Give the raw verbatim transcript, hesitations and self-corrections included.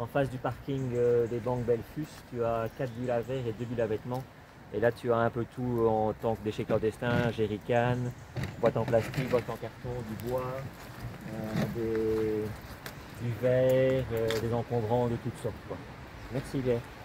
en face du parking euh, des banques Belfus, tu as quatre bulles à verre et deux bulles à vêtements. Et là, tu as un peu tout en tant que déchets clandestins, jerrycan, boîtes en plastique, boîtes en carton, du bois, euh, des, du verre, euh, des encombrants de toutes sortes, quoi. Merci bien.